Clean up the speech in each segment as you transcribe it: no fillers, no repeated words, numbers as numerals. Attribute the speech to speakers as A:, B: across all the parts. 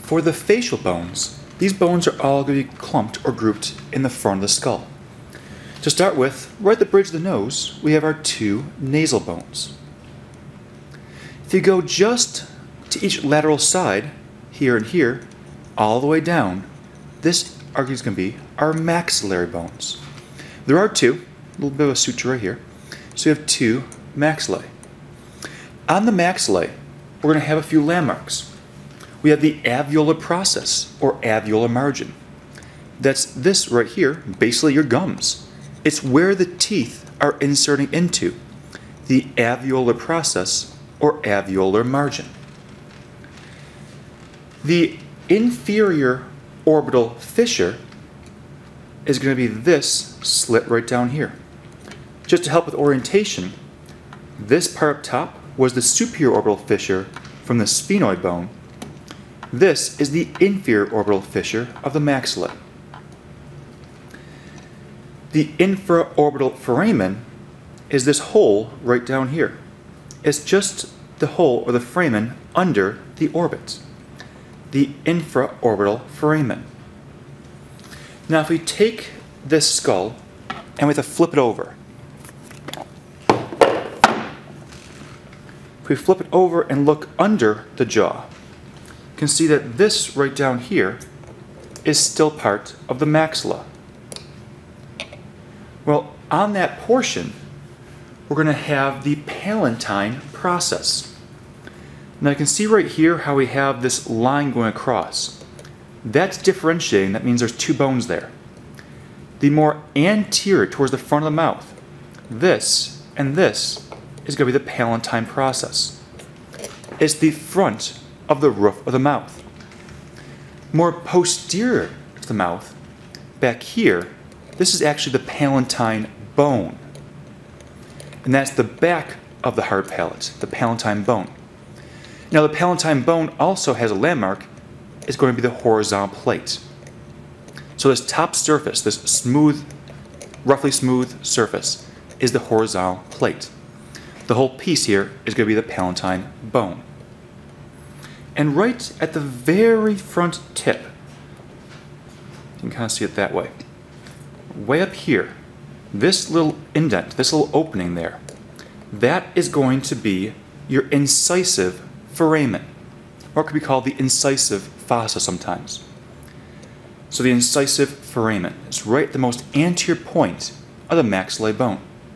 A: For the facial bones, these bones are all going to be clumped or grouped in the front of the skull. To start with, right at the bridge of the nose, we have our two nasal bones. If you go just to each lateral side, here and here, all the way down, this arguably is going to be our maxillary bones. There are two, a little bit of a suture right here. So we have two maxillae. On the maxillae, we're going to have a few landmarks. We have the alveolar process, or alveolar margin. That's this right here, basically your gums. It's where the teeth are inserting into, the alveolar process, or alveolar margin. The inferior orbital fissure is going to be this slit right down here. Just to help with orientation, this part up top was the superior orbital fissure from the sphenoid bone. This is the inferior orbital fissure of the maxillae. The infraorbital foramen is this hole right down here. It's just the hole or the foramen under the orbit. The infraorbital foramen. Now if we take this skull and we have to flip it over. If we flip it over and look under the jaw, you can see that this right down here is still part of the maxilla. Well, on that portion, we're going to have the Palatine process. Now you can see right here how we have this line going across. That's differentiating, that means there's two bones there. The more anterior towards the front of the mouth, this and this is going to be the Palatine process. It's the front of the roof of the mouth. More posterior to the mouth, back here, this is actually the Palatine Bone. And that's the back of the hard palate, the Palatine Bone. Now the Palatine Bone also has a landmark. It's going to be the horizontal plate. So this top surface, this smooth, roughly smooth surface, is the horizontal plate. The whole piece here is going to be the Palatine Bone. And right at the very front tip, you can kind of see it that way, way up here, this little indent, this little opening there, that is going to be your incisive foramen, or it could be called the incisive fossa sometimes. So the incisive foramen is right at the most anterior point of the maxillary bone.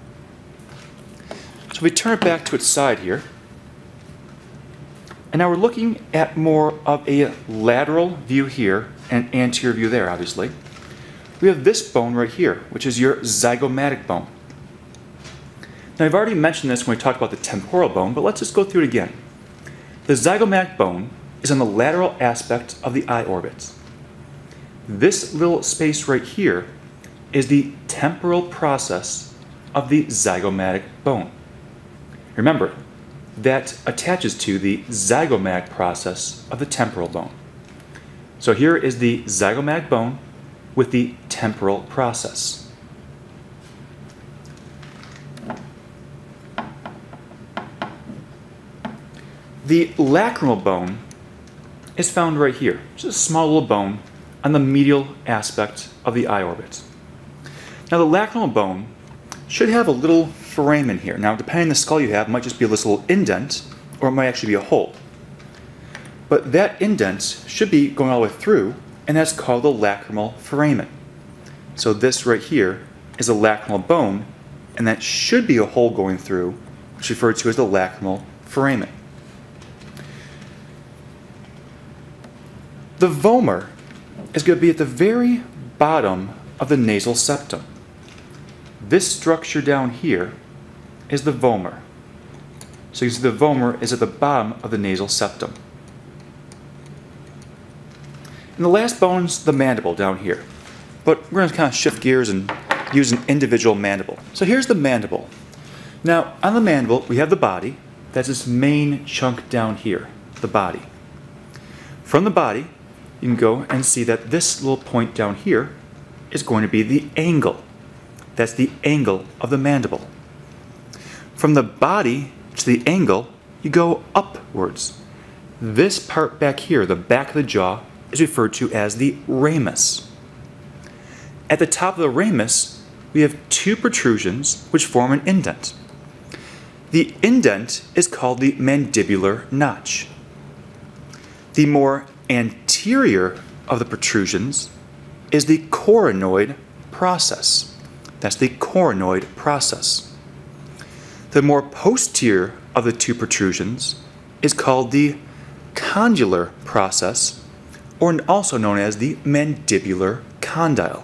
A: So we turn it back to its side here, and now we're looking at more of a lateral view here and anterior view there, obviously. We have this bone right here, which is your zygomatic bone. Now I've already mentioned this when we talked about the temporal bone, but let's just go through it again. The zygomatic bone is on the lateral aspect of the eye orbit. This little space right here is the temporal process of the zygomatic bone. Remember, that attaches to the zygomatic process of the temporal bone. So here is the zygomatic bone with the temporal process. The lacrimal bone is found right here, just a small little bone on the medial aspect of the eye orbit. Now the lacrimal bone should have a little foramen here. Now depending on the skull you have, it might just be this little indent, or it might actually be a hole. But that indent should be going all the way through, and that's called the lacrimal foramen. So this right here is a lacrimal bone, and that should be a hole going through, which is referred to as the lacrimal foramen. The vomer is going to be at the very bottom of the nasal septum. This structure down here is the vomer. So you see the vomer is at the bottom of the nasal septum. And the last bone is the mandible down here. But we're going to kind of shift gears and use an individual mandible. So here's the mandible. Now on the mandible we have the body. That's this main chunk down here, the body. From the body you can go and see that this little point down here is going to be the angle. That's the angle of the mandible. From the body to the angle, you go upwards. this part back here, the back of the jaw, is referred to as the ramus. At the top of the ramus, we have two protrusions which form an indent. The indent is called the mandibular notch. The more anterior of the protrusions is the coronoid process. That's the coronoid process. The more posterior of the two protrusions is called the condylar process, or also known as the mandibular condyle.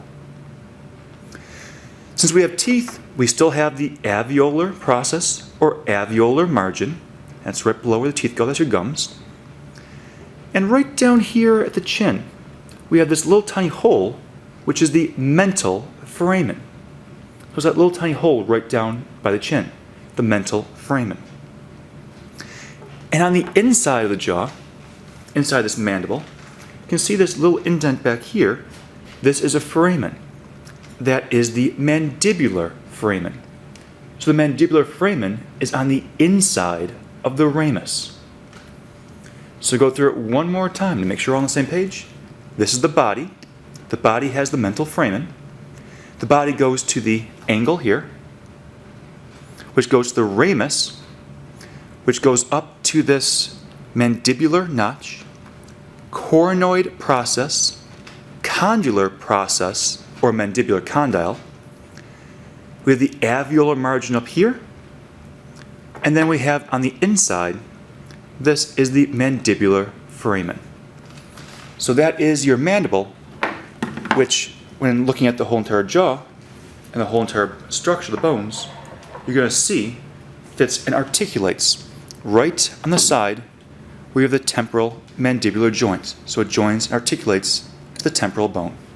A: Since we have teeth, we still have the alveolar process or alveolar margin. That's right below where the teeth go, that's your gums. And right down here at the chin, we have this little tiny hole, which is the mental foramen. So it's that little tiny hole right down by the chin, the mental foramen. And on the inside of the jaw, inside this mandible, you can see this little indent back here. This is a foramen. That is the mandibular foramen. So the mandibular foramen is on the inside of the ramus. So go through it one more time to make sure we're all on the same page. This is the body. The body has the mental foramen. The body goes to the angle here, which goes to the ramus, which goes up to this mandibular notch, coronoid process, condylar process, or mandibular condyle. We have the alveolar margin up here, and then we have on the inside, this is the mandibular foramen. So that is your mandible, which, when looking at the whole entire jaw and the whole entire structure of the bones, you're going to see fits and articulates right on the side where you have the temporal mandibular joint. So it joins and articulates to the temporal bone.